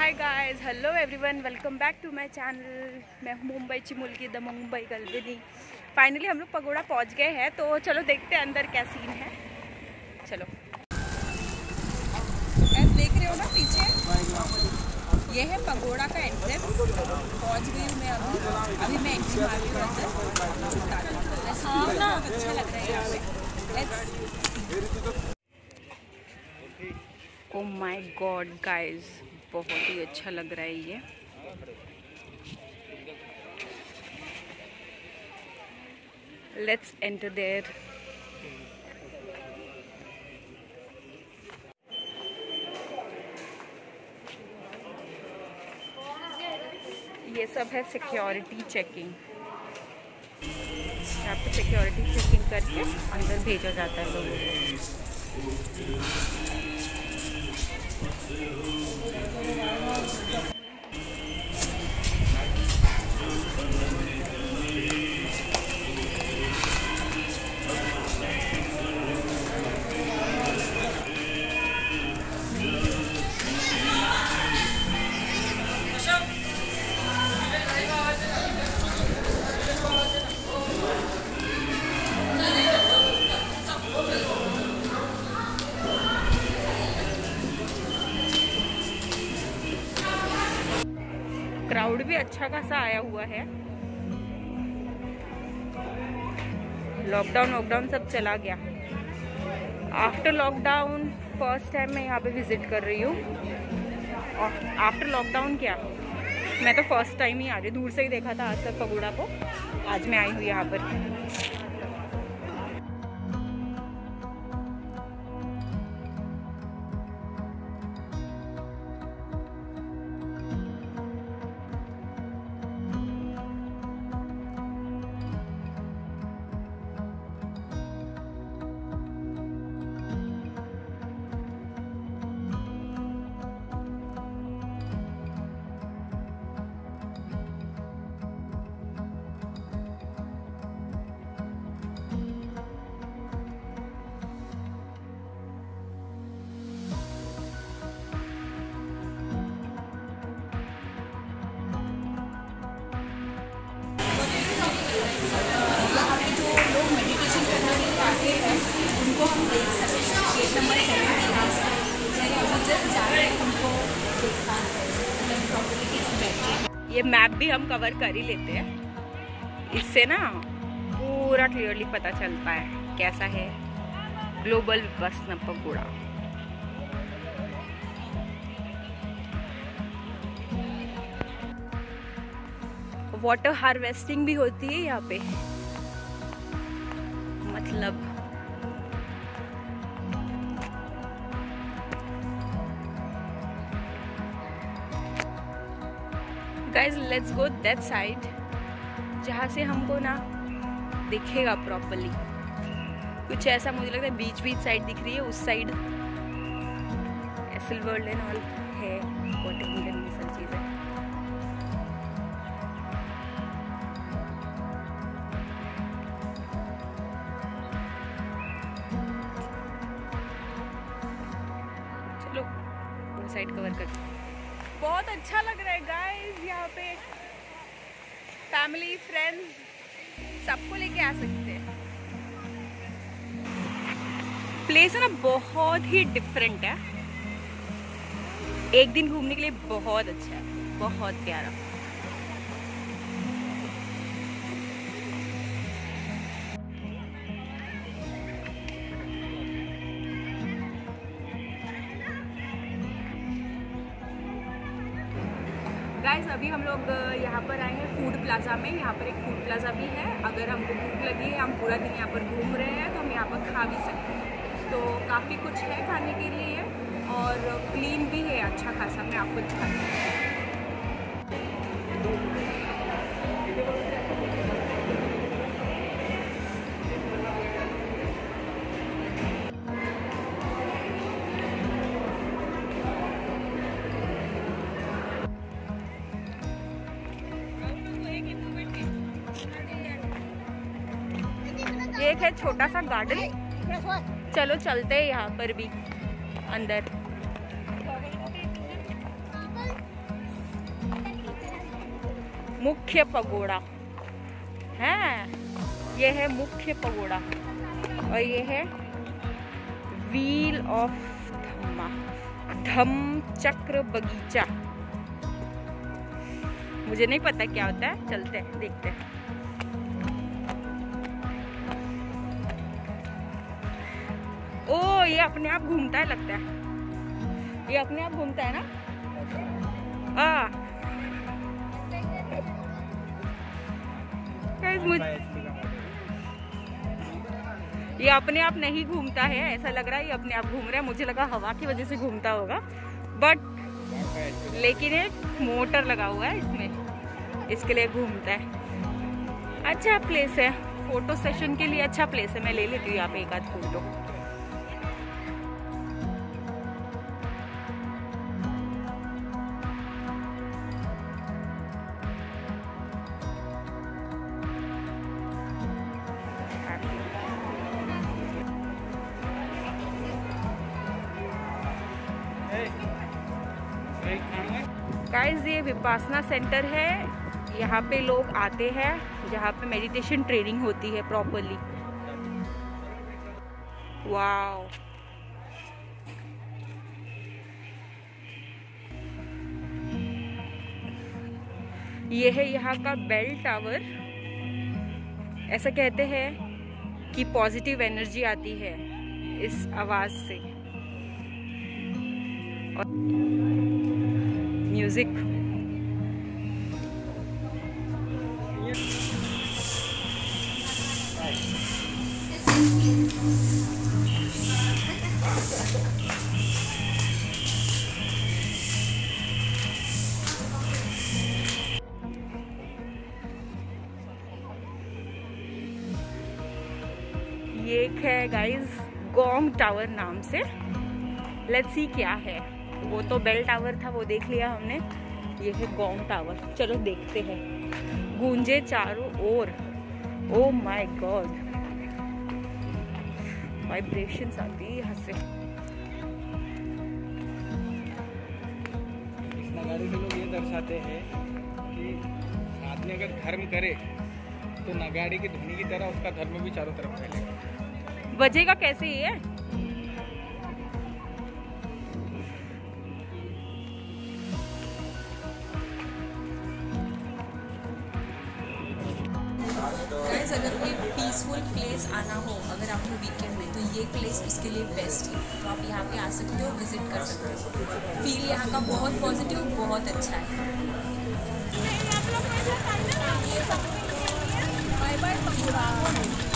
Hi guys, hello everyone, welcome back to my channel. मैं हूँ मुंबईची मुलगी द मुंबई गलबिनी। फाइनली हम लोग पगोड़ा पहुँच गए हैं, तो चलो देखते हैं अंदर क्या सीन है। चलो देख रहे हो ना पीछे, ये है पगोड़ा का एंट्रेंस। पहुँच गई हूँ मैं अभी मैं एंट्री मार रही हूँ अंदर। ना अच्छा लग रहा है यहाँ पे। ओह माय गॉड गाइस, बहुत ही अच्छा लग रहा है ये। Let's enter there. ये सब है सिक्योरिटी चेकिंग। यहाँ पे सिक्योरिटी चेकिंग करके अंदर भेजा जाता है लोगों को। क्राउड भी अच्छा खासा आया हुआ है। लॉकडाउन सब चला गया। आफ्टर लॉकडाउन फर्स्ट टाइम मैं यहाँ पे विजिट कर रही हूँ। आफ्टर लॉकडाउन क्या, मैं तो फर्स्ट टाइम ही आ रही हूँ। दूर से ही देखा था आज तक पगोड़ा को, आज मैं आई हूँ यहाँ पर। ये मैप भी हम कवर कर ही लेते हैं, इससे ना पूरा क्लियरली पता चलता है कैसा है global Vipassana pagoda. Water harvesting भी होती है यहाँ पे, मतलब guys let's go that side, जहाँ से हमको ना दिखेगा प्रॉपरली। कुछ ऐसा मुझे लगता है बीच साइड दिख रही है, उस साइड सिल्वर एंड ऑल है, वाटर मिलन ये सब चीज़ें। चलो वो साइड कवर करते। बहुत अच्छा लग रहा है गाइस, यहाँ पे फैमिली फ्रेंड्स सबको लेके आ सकते हैं। प्लेस है ना बहुत ही डिफरेंट है, एक दिन घूमने के लिए बहुत अच्छा है, बहुत प्यारा। गाइस अभी हम लोग यहाँ पर आए हैं फूड प्लाजा में। यहाँ पर एक फूड प्लाजा भी है। अगर हमको भूख लगी है, हम पूरा दिन यहाँ पर घूम रहे हैं, तो हम यहाँ पर खा भी सकते हैं। तो काफ़ी कुछ है खाने के लिए और क्लीन भी है अच्छा खासा। मैं आपको दिखाती हूँ। एक है छोटा सा गार्डन, चलो चलते हैं यहाँ पर भी अंदर। मुख्य पगोड़ा है, ये है मुख्य पगोड़ा और ये है व्हील ऑफ धम्मचक्र बगीचा। मुझे नहीं पता क्या होता है, चलते हैं देखते हैं। ओ ये अपने आप घूमता है लगता है, ये अपने आप घूमता है ना। ये अपने आप नहीं घूमता है, ऐसा लग रहा है ये अपने आप घूम रहा है। मुझे लगा हवा की वजह से घूमता होगा, बट लेकिन एक मोटर लगा हुआ है इसमें, इसके लिए घूमता है। अच्छा प्लेस है, फोटो सेशन के लिए अच्छा प्लेस है। मैं ले लेती हूँ यहाँ पे एक आध फोटो। गाइस ये विपासना सेंटर है, यहाँ पे लोग आते हैं जहाँ पे मेडिटेशन ट्रेनिंग होती है प्रॉपरली। वाओ ये है यहाँ का बेल टावर। ऐसा कहते हैं कि पॉजिटिव एनर्जी आती है इस आवाज से। और म्यूजिक ये एक है गाइस गोंग टावर नाम से। लेट्स सी क्या है। वो तो बेल टावर था, वो देख लिया हमने। ये है गोंग टावर, चलो देखते हैं। गूंजे चारों ओर, ओ माय गॉड, वाइब्रेशंस आती है यहाँ से। इस नगाड़े से लोग ये दर्शाते हैं कि आदमी अगर धर्म करे तो नगाड़े की ध्वनि की तरह उसका धर्म भी चारों तरफ फैलेगा। बजेगा कैसे ये? अगर कोई पीसफुल प्लेस आना हो अगर आपको वीकेंड में, तो ये प्लेस उसके लिए बेस्ट है। तो आप यहाँ पे आ सकते हो, विजिट कर सकते हो। फील यहाँ का बहुत पॉजिटिव, बहुत अच्छा है। Bye bye.